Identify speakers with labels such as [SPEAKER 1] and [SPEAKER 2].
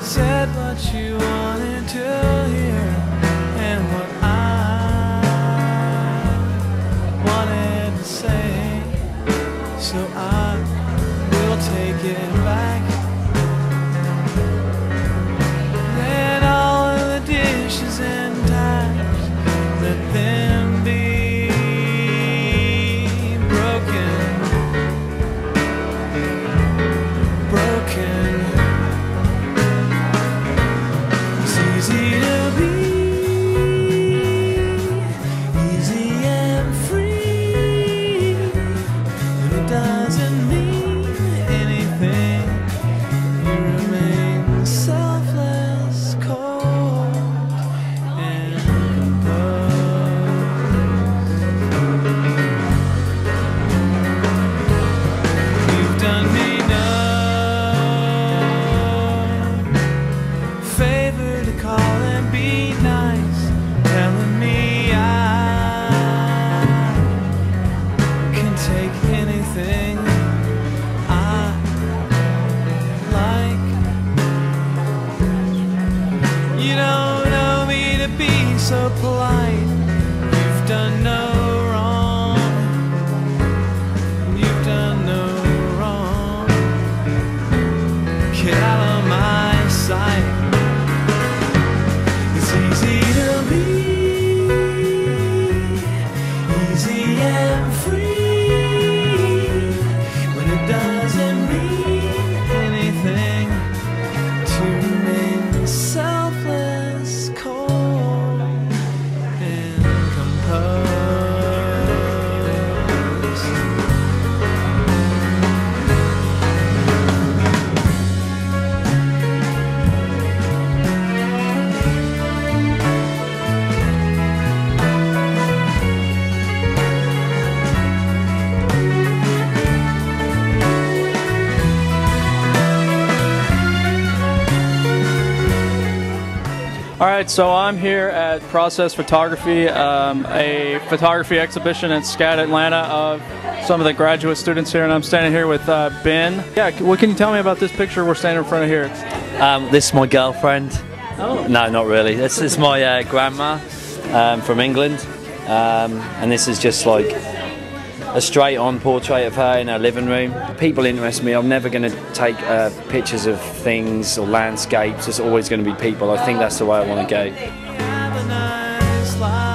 [SPEAKER 1] said what you wanted to hear and what I wanted to say, so I will take it back. Let all of the dishes and tires, let them be broken. It's easy to be easy and free, but it doesn't mean anything. You remain selfless, cold, and composed. You've done me no favor to call and be nice, telling me I can take anything I like. You don't know me to be so polite. You've done no wrong. You've done no wrong. Get out of my sight. It's easy to be easy and free, when it doesn't mean anything to remain selfless, cold, and composed.
[SPEAKER 2] All right, so I'm here at Process Photography, a photography exhibition at SCAD Atlanta of some of the graduate students here, and I'm standing here with Ben. Yeah, what can you tell me about this picture we're standing in front of here?
[SPEAKER 3] This is my girlfriend.
[SPEAKER 2] Oh.
[SPEAKER 3] No, not really. This is my grandma from England, and this is just like a straight-on portrait of her in her living room. People interest me. I'm never going to take pictures of things or landscapes. It's always going to be people. I think that's the way I want to go.
[SPEAKER 1] Have a nice life.